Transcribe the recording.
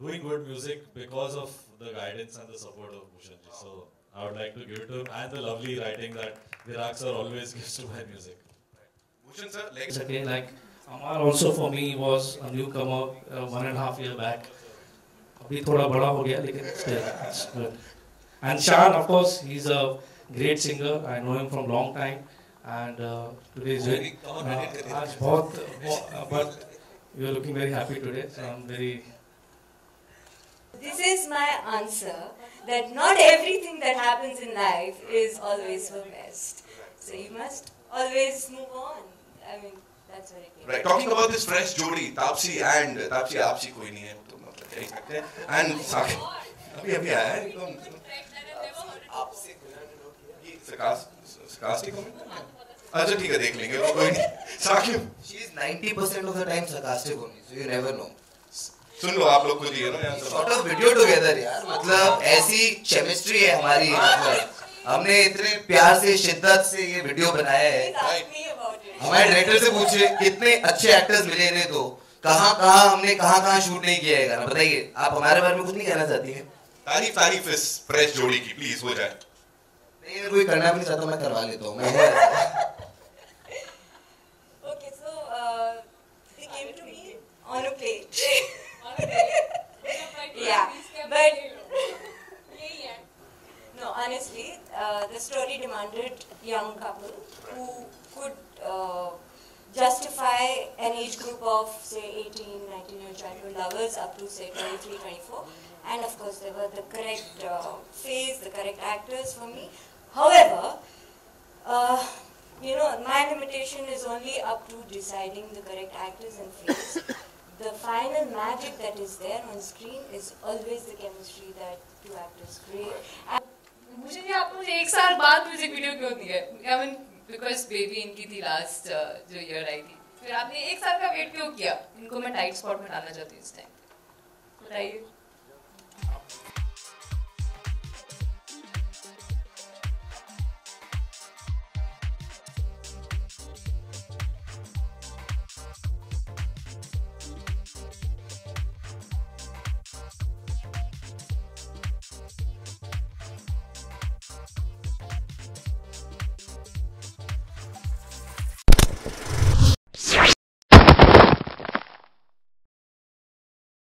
doing good music because of the guidance and the support of Bhushan ji. So I would like to give it to him and the lovely writing that Virag sir always gives to my music. Bhushan sir, It's okay, like Amar also for me was a newcomer 1.5 years back. अभी थोड़ा बड़ा हो गया लेकिन still it's good. And Shan, of course, he's a great singer. I know him from long time. And today is very, आज बहुत, but you are looking very happy today. So I'm very. This is my answer, that not everything that happens in life is always for best. So you must always move on. I mean, that's very clear. right, talking about this fresh jodi, Taapsee and Taapsee आपसी कोई नहीं है, तो मतलब कह सकते हैं. And अभी आया है, आपसे ये sarcastic comment. अच्छा ठीक है, देख लेंगे, वो कोई नहीं. Saqib. She is 90% of the time sarcastic only, so you never know. सुन लो आप लोग खुद ही है ना यहाँ से. Sort of video together यार, मतलब ऐसी chemistry है हमारी, मतलब हमने इतने प्यार से शिद्दत से ये वीडियो बनाया है. हमारे डायरेक्टर से पूछिए कितने अच्छे एक्टर्स मिले इन्हें, तो हमने कहाँ शूट नहीं किया है गाना, बताइए. आप हमारे बारे में कुछ नहीं कहना चाहती हैं? तारीफ इस फ्रेश जोड़ी की प्लीज हो जाए. नहीं, अगर कोई करना भी नहीं चाहता मैं करवा लेता हूँ. Okay, so they came to me on a plate. Yeah, but no, honestly, the story demanded young couple who could justify an age group of say 18, 19-year childhood lovers up to say 23, 24, and of course there were the correct phase, the correct actors for me. However, my limitation is only up to deciding the correct actors and phase. The final magic that is there on screen is always the chemistry that two actors create. मुझे ये आपको मुझे एक साल बाद music video क्यों दिया है? I mean, because बेबी इनकी थी लास्ट जो ईयर आई थी, फिर आपने एक साल का वेट क्यों किया? इनको मैं टाइट स्पॉट में डालना चाहती हूँ इस टाइम. बताइए.